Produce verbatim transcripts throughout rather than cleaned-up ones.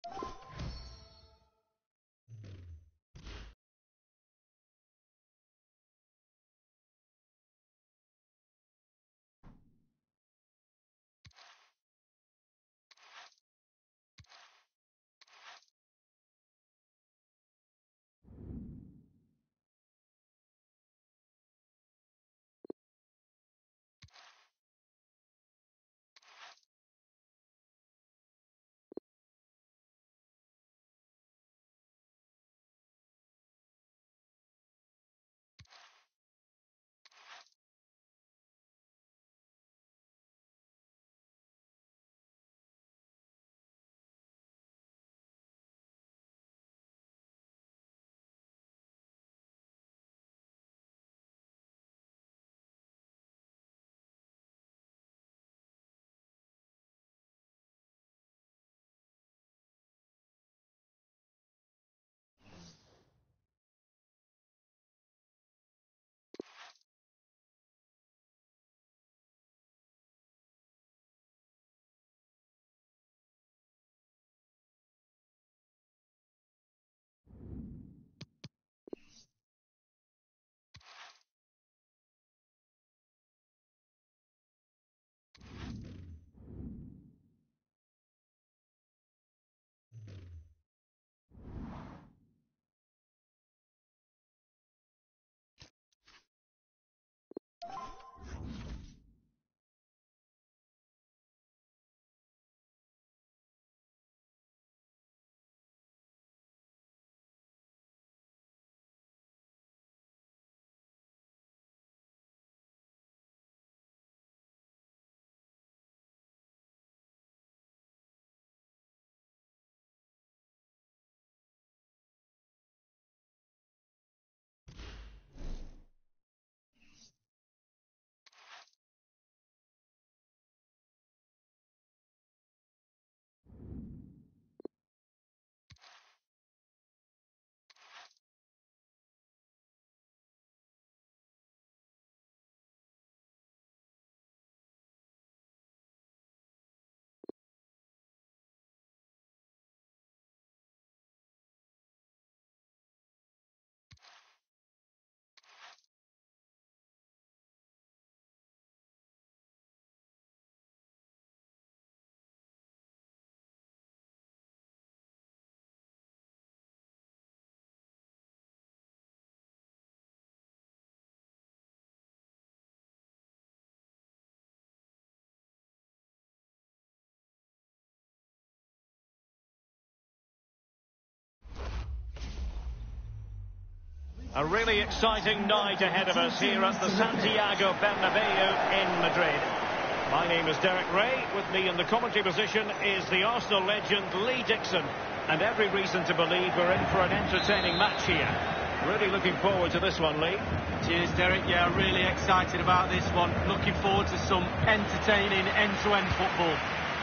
A really exciting night ahead of us here at the Santiago Bernabeu in Madrid. My name is Derek Ray. With me in the commentary position is the Arsenal legend Lee Dixon. And every reason to believe we're in for an entertaining match here. Really looking forward to this one, Lee. Cheers, Derek. Yeah, really excited about this one. Looking forward to some entertaining end-to-end football.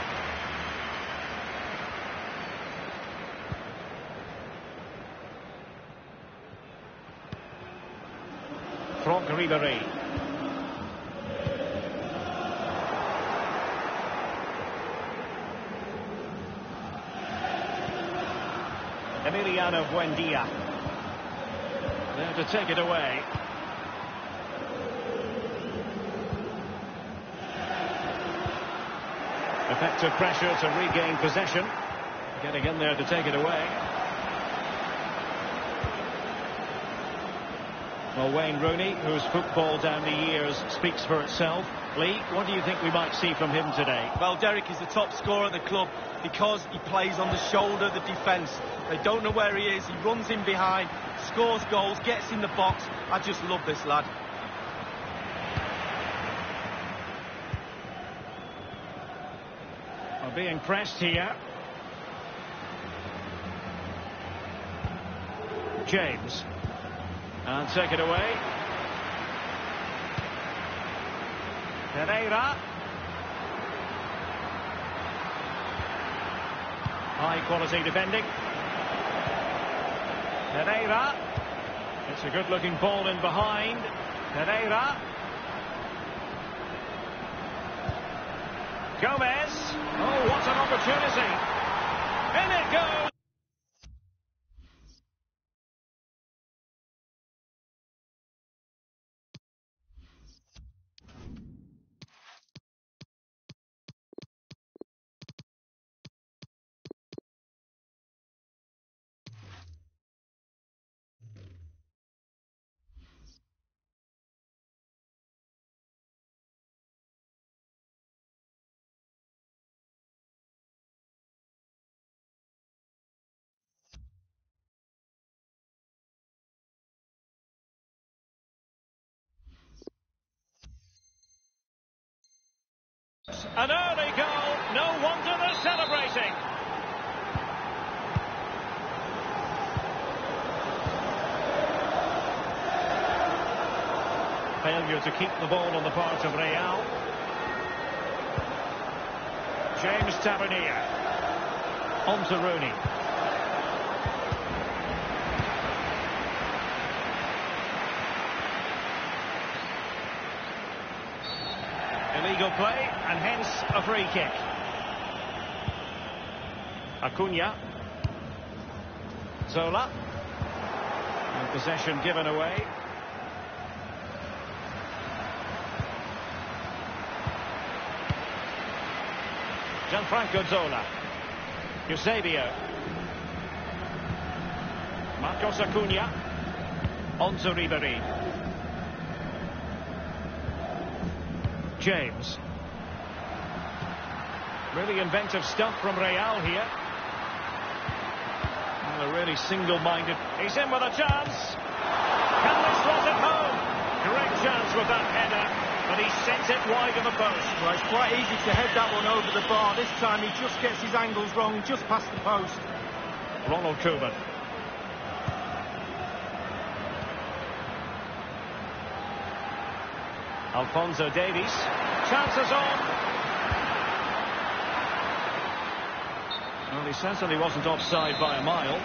Franck Ribéry. Emiliano Buendia. There to take it away. Effective pressure to regain possession. Getting in there to take it away. Well, Wayne Rooney, whose football down the years speaks for itself. Lee, what do you think we might see from him today? Well, Derek is the top scorer at the club because he plays on the shoulder of the defence. They don't know where he is. He runs in behind, scores goals, gets in the box. I just love this lad. Well, being pressed here. James. And take it away. Pereira. High quality defending. Pereira. It's a good looking ball in behind. Pereira. Gomez. Oh, what an opportunity. In it goes! An early goal, no wonder they're celebrating. Failure to keep the ball on the part of Real. James Tavernier. On to Rooney. Illegal play, and hence a free kick. Acuna. Zola. And possession given away. Gianfranco Zola. Eusebio. Marcos Acuna. On to Ribéry. James. Really inventive stuff from Real here. And they're really single-minded. He's in with a chance. Can they slot it home? Great chance with that header, but he sent it wide of the post. Well, it's quite easy to head that one over the bar. This time he just gets his angles wrong, just past the post. Ronald Koeman. Alphonso Davies. Chances on. Well, he certainly wasn't offside by a mile.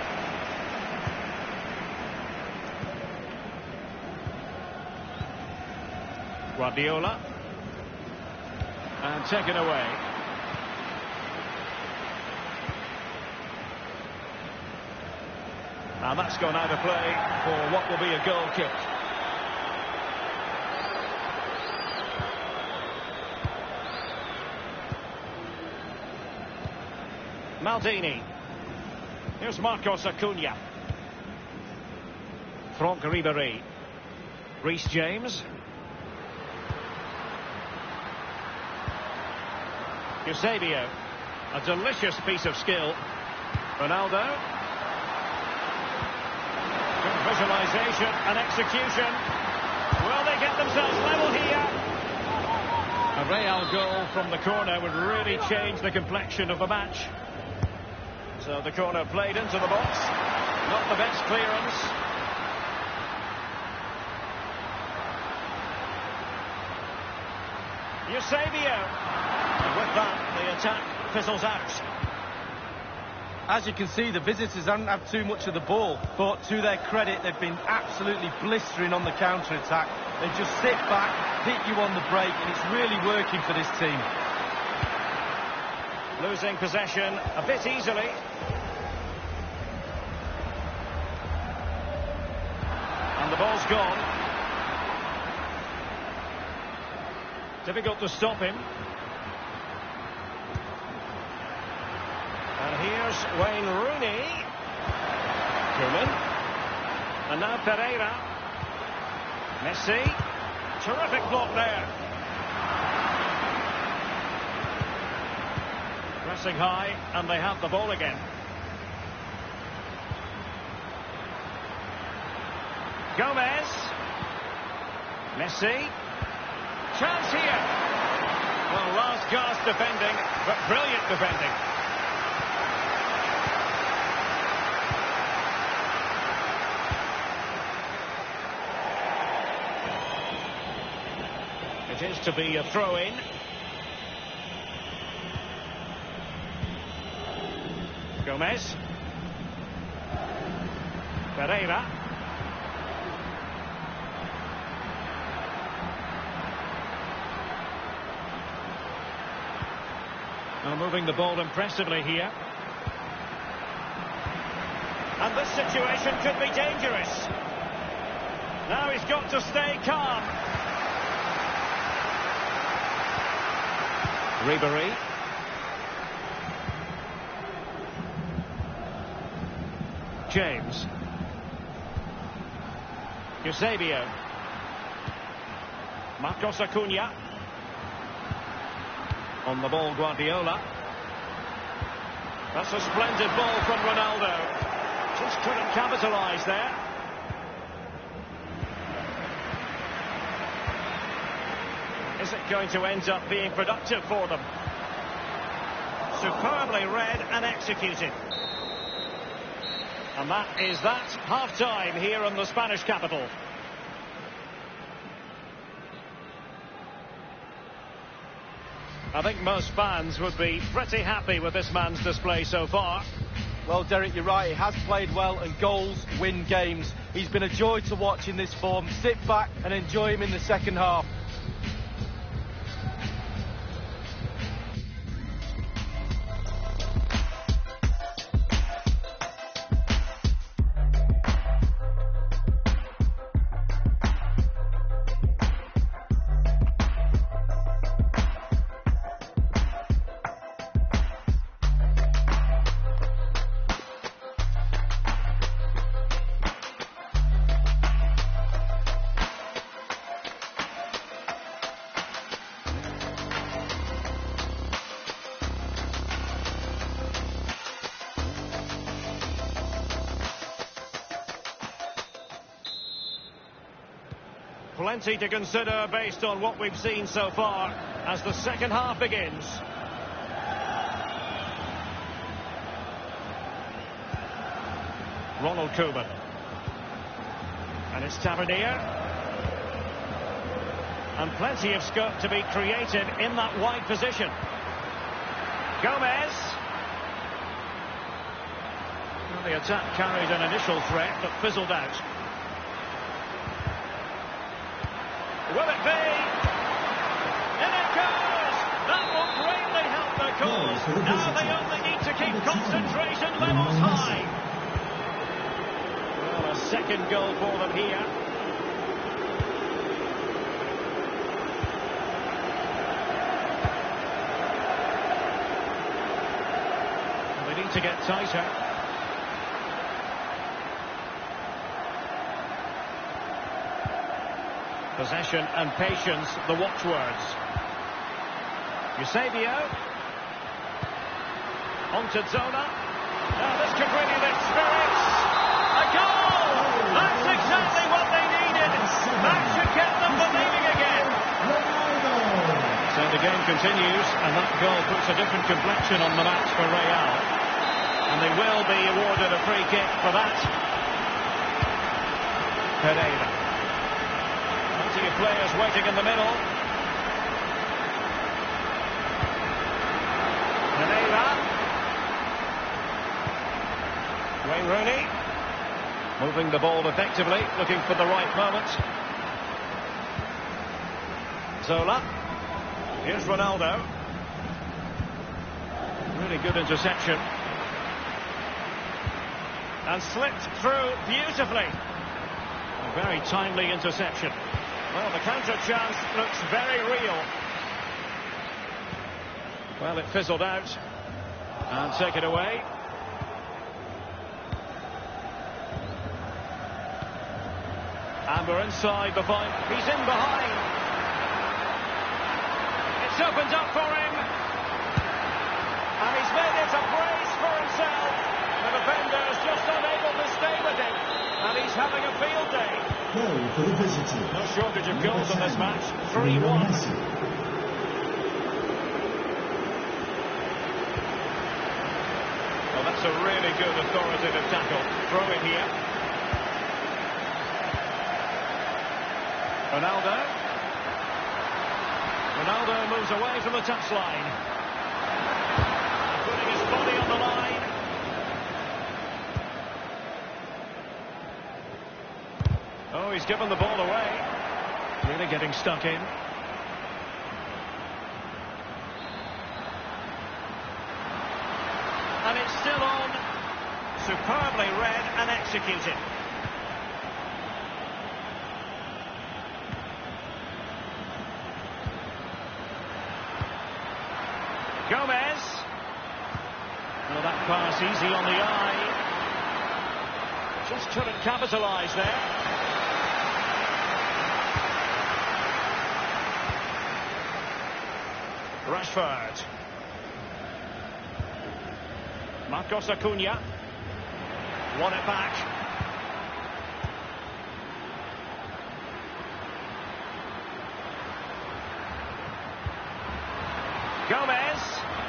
Guardiola. And taken away. Now that's gone out of play for what will be a goal kick. Maldini. Here's Marcos Acuna. Franck Ribéry. Reece James. Eusebio. A delicious piece of skill. Ronaldo. Good visualization and execution. Will they get themselves level here? A Real goal from the corner would really change the complexion of the match. So the corner played into the box. Not the best clearance. Eusebio. And with that, the attack fizzles out. As you can see, the visitors haven't had too much of the ball, but to their credit, they've been absolutely blistering on the counter-attack. They just sit back, hit you on the break, and it's really working for this team. Losing possession a bit easily. And the ball's gone. Difficult to stop him. And here's Wayne Rooney. Koeman. And now Pereira. Messi. Terrific block there. Pressing high, and they have the ball again. Gomez. Messi. Chance here. Well, last gasp defending, but brilliant defending. It is to be a throw-in. Gomez. Pereira. Now moving the ball impressively here. And this situation could be dangerous. Now he's got to stay calm. Ribéry. James. Eusebio. Marcos Acuna. On the ball, Guardiola. That's a splendid ball from Ronaldo. Just couldn't capitalise there. Is it going to end up being productive for them? Superbly read and executed. And that is that, half-time here in the Spanish capital. I think most fans would be pretty happy with this man's display so far. Well, Derek, you're right. He has played well, and goals win games. He's been a joy to watch in this form. Sit back and enjoy him in the second half. Plenty to consider based on what we've seen so far as the second half begins. Ronald Koeman. And it's Tavernier. And plenty of scope to be created in that wide position. Gomez. Well, the attack carried an initial threat but fizzled out. Will it be? In it goes! That will greatly help their cause. Now they only need to keep concentration levels high. Well, a second goal for them here. They need to get tighter. Possession and patience, the watchwords. Eusebio. On to Zola. Now this could really lift spirits. A goal! That's exactly what they needed. That should get them believing again. So the game continues, and that goal puts a different complexion on the match for Real. And they will be awarded a free kick for that. Pereira. Plenty of players waiting in the middle. Pereira. Wayne Rooney. Moving the ball effectively, looking for the right moment. Zola. Here's Ronaldo. Really good interception. And slipped through beautifully. A very timely interception. Well, the counter chance looks very real. Well, it fizzled out. And taken away. And we're inside the fight. He's in behind. It's opened up for him. And he's made it a brace for himself. The defender's just unable to stay with him. And he's having a field day. Goal for the visitor. No shortage of goals in this match. three one. Well, that's a really good authoritative tackle. Throw in here. Ronaldo. Ronaldo moves away from the touchline. Putting his body on the line. Oh, he's given the ball away. Really getting stuck in. And it's still on. superbly read and executed. Gomez. Well, that pass easy on the eye. Just couldn't capitalise there. Rashford. Marcos Acuna. Won it back. Gomez.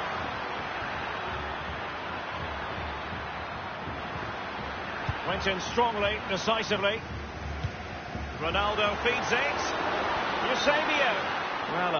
Went in strongly, decisively. Ronaldo feeds it. Eusebio. Well,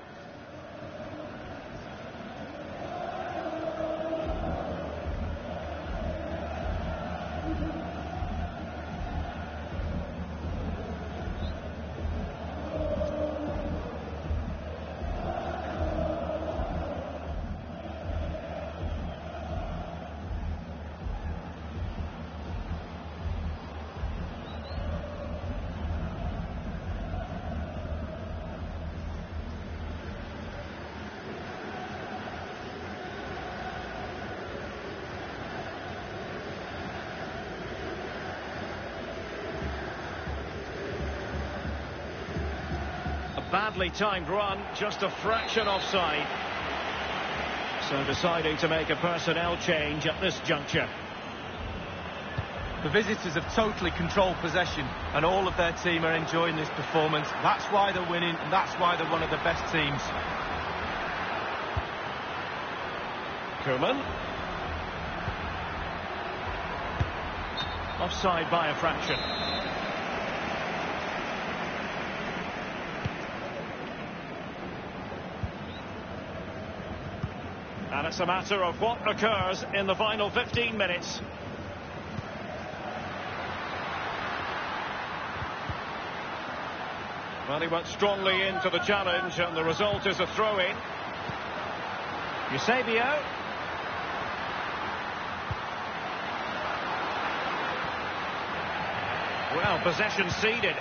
badly timed run, just a fraction offside. So deciding to make a personnel change at this juncture. The visitors have totally controlled possession, and all of their team are enjoying this performance. That's why they're winning, and that's why they're one of the best teams. Koeman. Offside by a fraction. And it's a matter of what occurs in the final fifteen minutes. Well, he went strongly into the challenge, and the result is a throw-in. Eusebio. Well, possession ceded.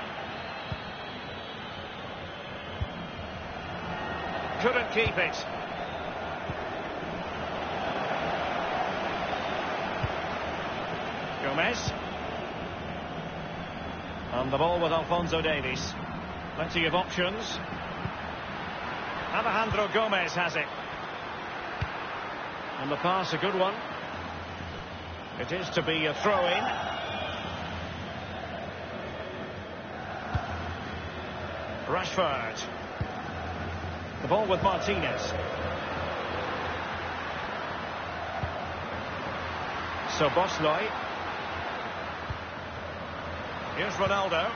Couldn't keep it. Gomez. And the ball with Alphonso Davies. Plenty of options. Alejandro Gomez has it. And the pass, a good one. It is to be a throw-in. Rashford. The ball with Martinez. Szoboszlai. Here's Ronaldo.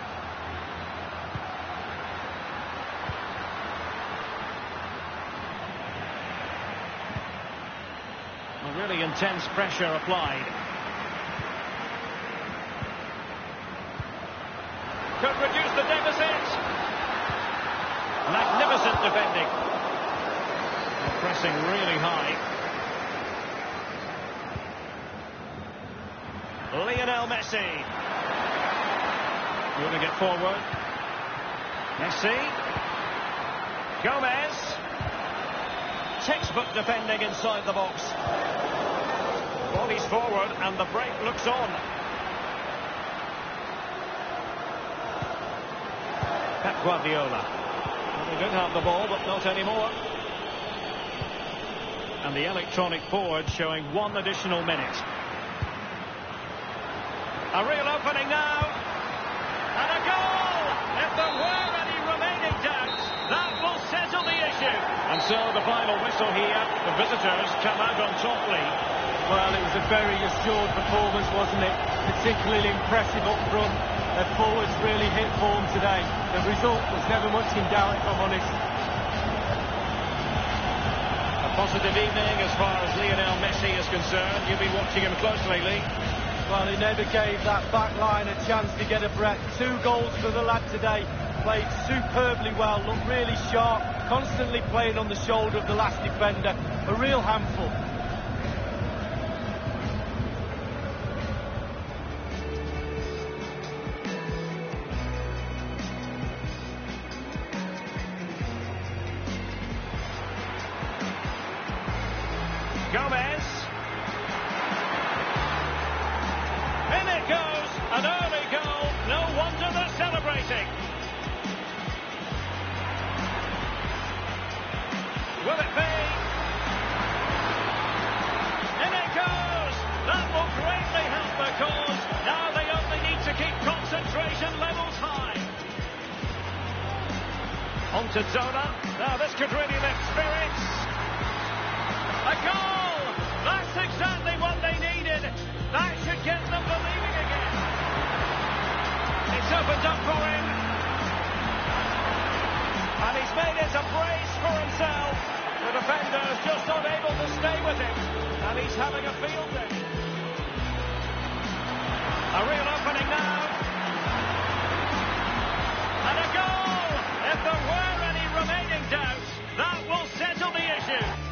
A really intense pressure applied. Could reduce the deficit. Magnificent defending. They're pressing really high. Lionel Messi. Moving it forward. Messi. Gomez. Textbook defending inside the box. Bodies forward and the break looks on. Pep Guardiola. Well, they did have the ball, but not anymore. And the electronic board showing one additional minute. A real opening now. And a goal! If there were any remaining doubts, that will settle the issue. And so the final whistle here, the visitors come out on top, Lee. Well, it was a very assured performance, wasn't it? Particularly impressive up front. Their forwards really hit form today. The result was never much in doubt, if I'm honest. A positive evening as far as Lionel Messi is concerned. You've been watching him closely, Lee. Well, he never gave that back line a chance to get a breath. Two goals for the lad today. Played superbly well, looked really sharp, constantly playing on the shoulder of the last defender. A real handful. goes, an early goal. No wonder they're celebrating. Will it be? In it goes! That will greatly help the cause. Now they only need to keep concentration levels high. On to Zola. Now this could really lift spirits. A goal! That's exactly what they needed. That should get them believing again. It's opened up for him. And he's made it a brace for himself. The defender's just unable to stay with him. And he's having a field day. A real opening now. And a goal! If there were any remaining doubts, that will settle the issue.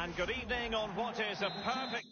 And good evening on what is a perfect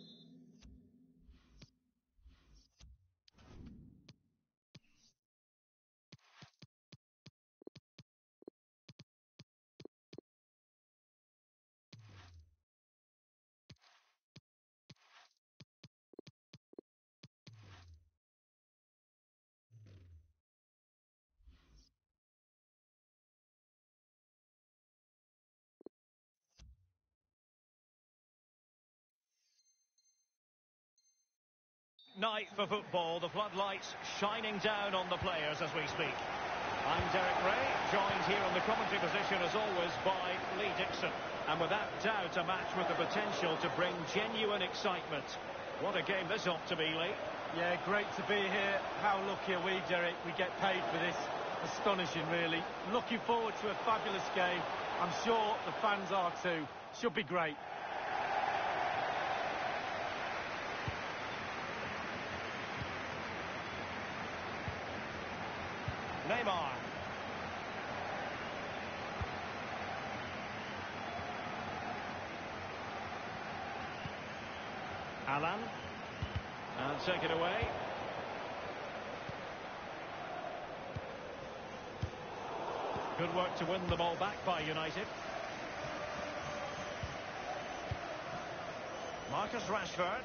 night for football. The floodlights shining down on the players as we speak. I'm Derek Ray, joined here in the commentary position as always by Lee Dixon. And without doubt a match with the potential to bring genuine excitement. What a game this ought to be, Lee. Yeah, great to be here. How lucky are we, Derek? We get paid for this. Astonishing, really. Looking forward to a fabulous game. I'm sure the fans are too. Should be great. Neymar. Alan. And take it away. Good work to win the ball back by United. Marcus Rashford.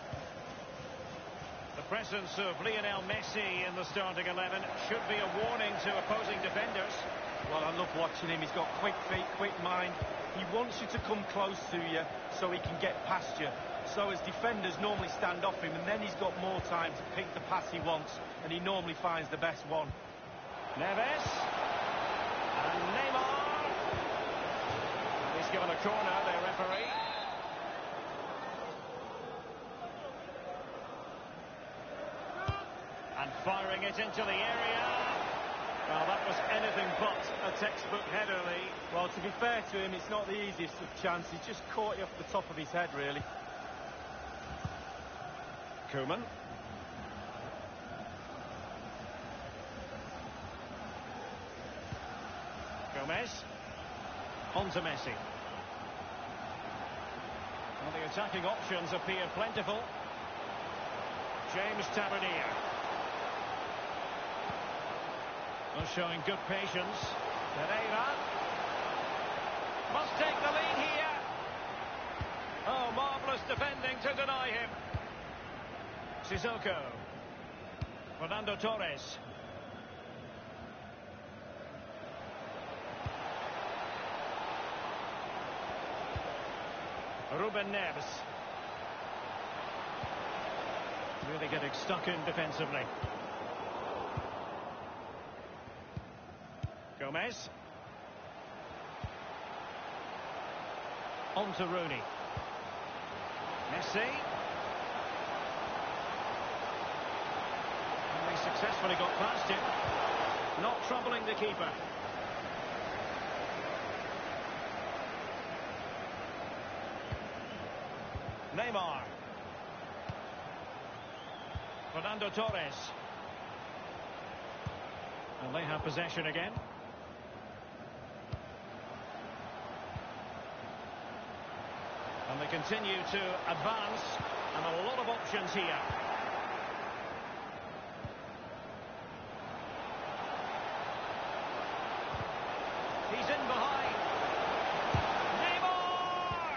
The presence of Lionel Messi in the starting eleven should be a warning to opposing defenders. Well, I love watching him. He's got quick feet, quick mind. He wants you to come close to you so he can get past you. So as defenders normally stand off him, and then he's got more time to pick the pass he wants, and he normally finds the best one. Neves. And Neymar. He's given a corner, the referee. And firing it into the area. Well, that was anything but a textbook header, Lee. Well, to be fair to him, it's not the easiest of chances. He just caught you off the top of his head, really. Koeman. Gomez. On to Messi. Well, the attacking options appear plentiful. James Tavernier. Well, showing good patience. Pereira. Must take the lead here. Oh, marvellous defending to deny him. Sissoko. Fernando Torres. Ruben Neves. Really getting stuck in defensively. Gomez. On to Rooney. Messi. And they successfully got past him. Not troubling the keeper. Neymar. Fernando Torres. And they have possession again. And they continue to advance, and a lot of options here. He's in behind. Neymar!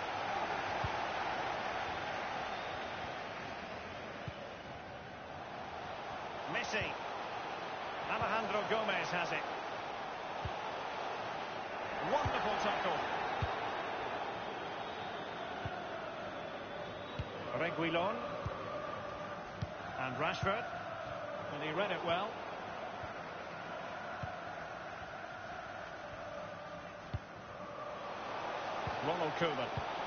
Messi. Alejandro Gomez has it. Wonderful tackle. Reguilon. And Rashford. And he read it well. Ronald Koeman.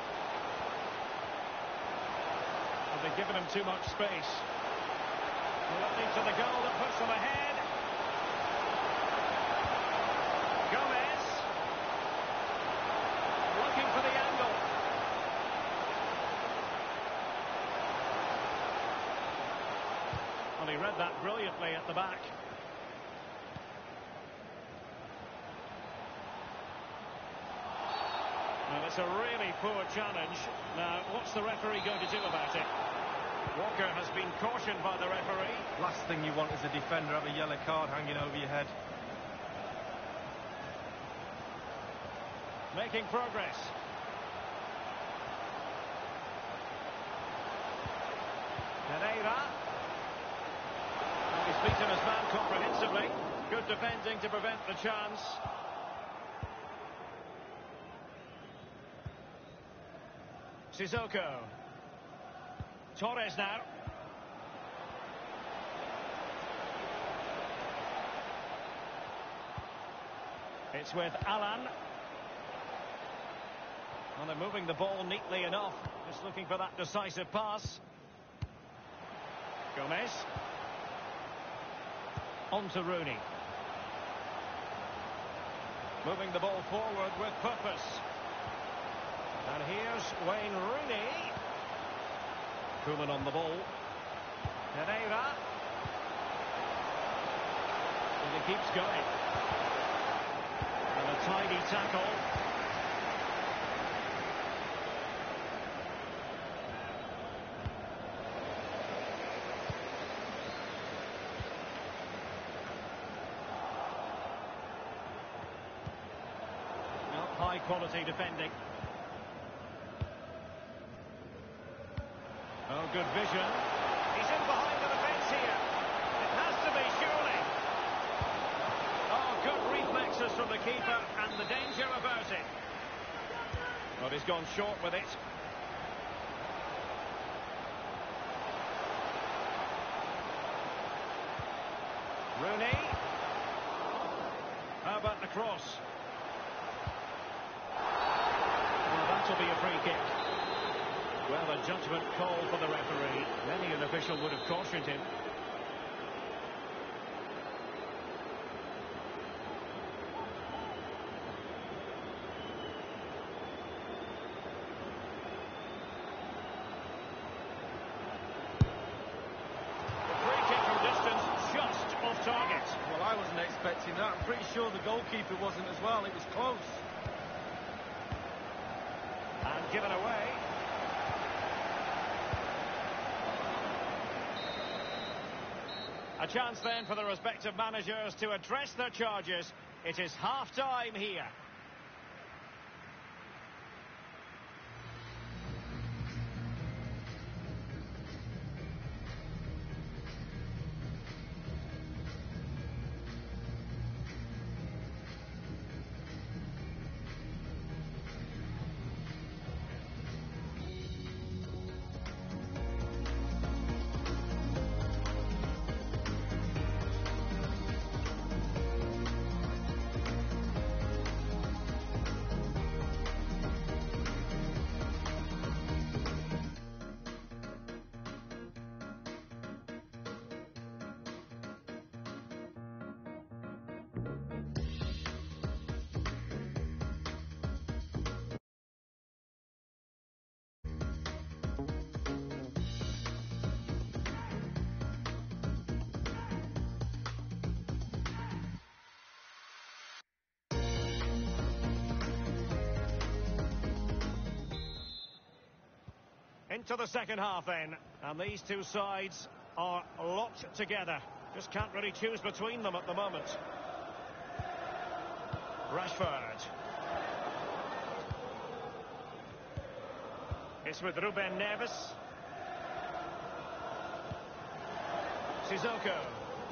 Have they given him too much space? Looking to the goal that puts them ahead. Gomez. Looking for the angle. Well, he read that brilliantly at the back. Well, it's It's a really poor challenge. Now, what's the referee going to do about it? Walker has been cautioned by the referee. Last thing you want as a defender, have a yellow card hanging over your head. Making progress. Pereira. He's beaten his man comprehensively. Good defending to prevent the chance. Sissoko. Torres now. It's with Alan. Well, they're moving the ball neatly enough. Just looking for that decisive pass. Gomez. On to Rooney. Moving the ball forward with purpose. And here's Wayne Rooney. Koeman on the ball. Pereira. And he keeps going. And a tidy tackle. High quality defending. Oh, good vision. He's in behind the defence here. It has to be, surely. Oh, good reflexes from the keeper and the danger about it. But he's gone short with it. Rooney. How about the cross? That'll be a free kick. Well, a judgment call for the referee. Many an official would have cautioned him. The free kick from distance, just off target. Well, I wasn't expecting that. I'm pretty sure the goalkeeper wasn't as well. It was close. And given away. A chance then for the respective managers to address their charges. It is half-time here. Into the second half then, and these two sides are locked together. Just can't really choose between them at the moment. Rashford. It's with Ruben Neves. Sissoko.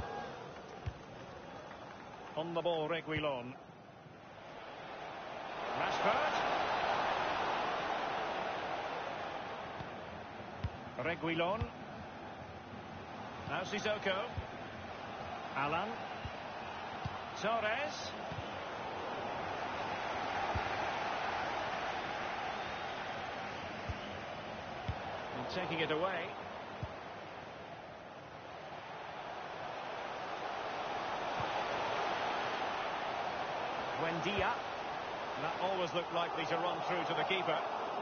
On the ball, Reguilon. Rashford. Reguilon. Now Sissoko. Alan. Torres. And taking it away. Buendia. That always looked likely to run through to the keeper.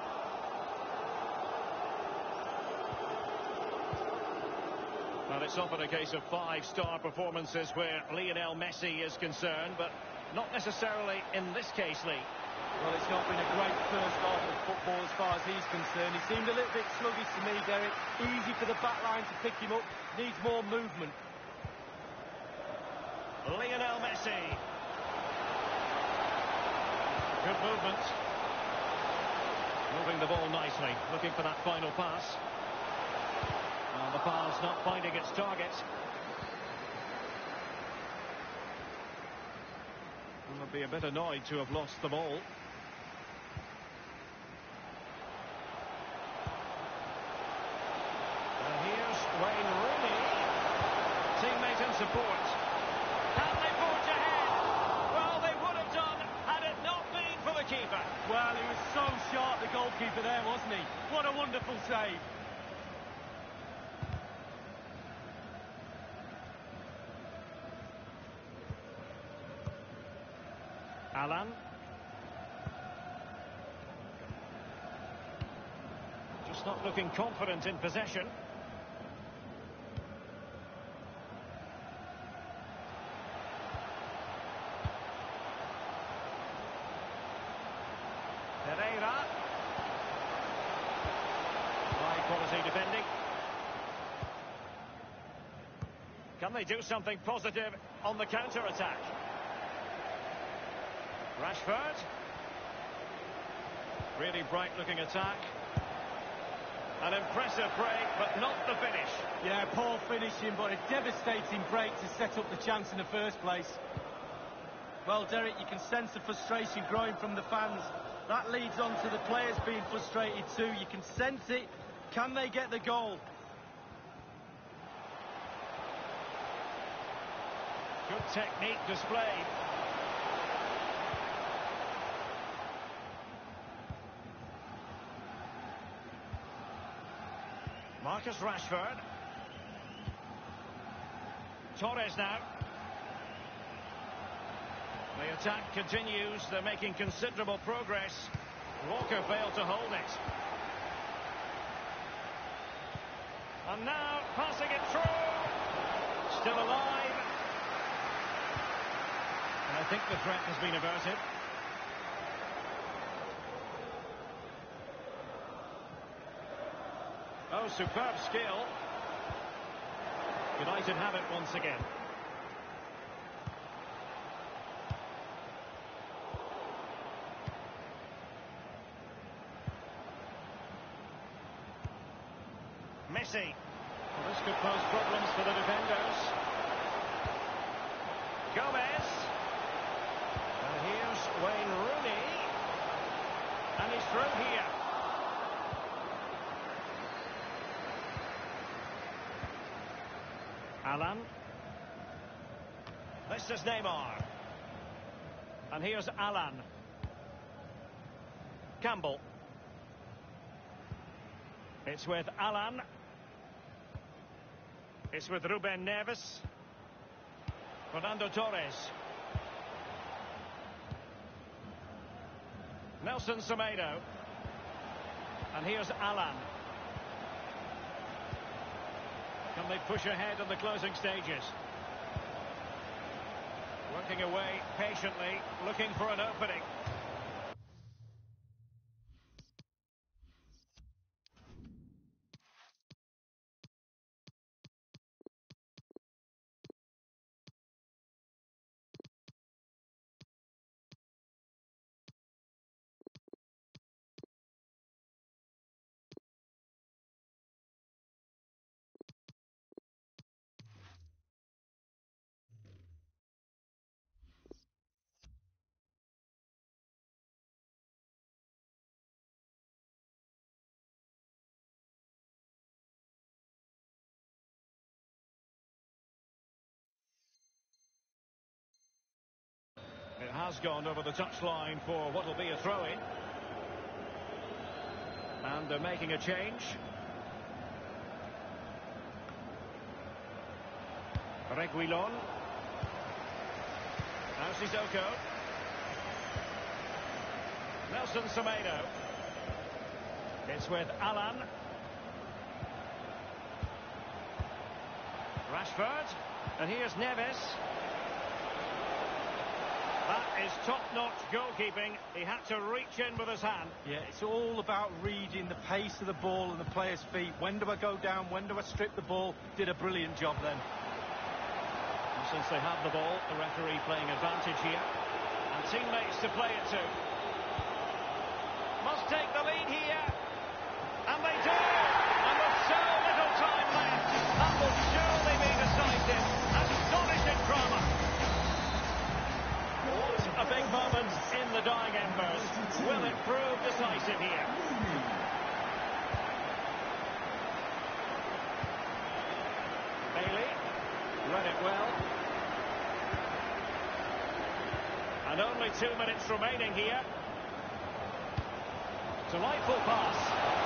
Well, it's often a case of five-star performances where Lionel Messi is concerned, but not necessarily in this case, Lee. Well, it's not been a great first half of football as far as he's concerned. He seemed a little bit sluggish to me, Derek. Easy for the back line to pick him up. Needs more movement. Lionel Messi. Good movement. Moving the ball nicely. Looking for that final pass. And the pass not finding its target. And would be a bit annoyed to have lost the ball. And here's Wayne Rooney. Teammate and support. Can they forge ahead? Well, they would have done had it not been for the keeper. Well, he was so sharp, the goalkeeper there, wasn't he? What a wonderful save. Alan. Just not looking confident in possession. Pereira. High quality defending. Can they do something positive on the counter-attack? Rashford. Really bright-looking attack. An impressive break, but not the finish. Yeah, poor finishing, but a devastating break to set up the chance in the first place. Well, Derek, you can sense the frustration growing from the fans. That leads on to the players being frustrated too. You can sense it. Can they get the goal? Good technique displayed. Marcus Rashford. Torres now. The attack continues. They're making considerable progress. Walker failed to hold it. And now passing it through. Still alive. And I think the threat has been averted. Oh, superb skill. United have it once again. Messi. Well, this could pose problems for the defenders. Gomez. And here's Wayne Rooney. And he's through here. Alan. This is Neymar. And here's Alan. Campbell. It's with Alan. It's with Ruben Neves. Fernando Torres. Nelson Semedo. And here's Alan. Can they push ahead in the closing stages? Working away patiently, looking for an opening. It has gone over the touchline for what will be a throw-in. And they're making a change. Reguilon. Now Sissoko. Nelson Semedo. It's with Alan. Rashford. And here's Neves. That is top-notch goalkeeping. He had to reach in with his hand. Yeah, it's all about reading the pace of the ball and the player's feet. When do I go down? When do I strip the ball? Did a brilliant job then. And since they have the ball, the referee playing advantage here. And teammates to play it to. Must take the lead here. And they do! And with so little time left, that will surely be decisive. Astonishing drama. What a big moment in the dying embers. Will it prove decisive here? Bailey read it well. And only two minutes remaining here. Delightful pass.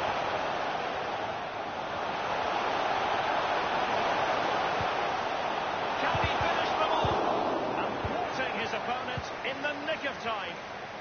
His opponent in the nick of time.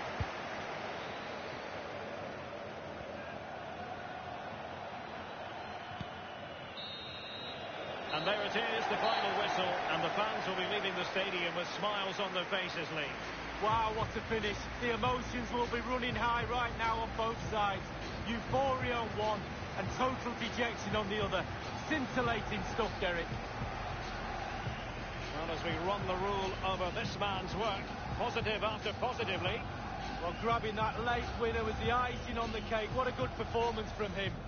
And there it is, the final whistle, and the fans will be leaving the stadium with smiles on their faces, Lee. Wow, what a finish. The emotions will be running high right now on both sides. Euphoria on one and total dejection on the other. Scintillating stuff, Derek. Well, as we run the rule over this man's work, positive after positively. Well, grabbing that late winner was the icing on the cake. What a good performance from him.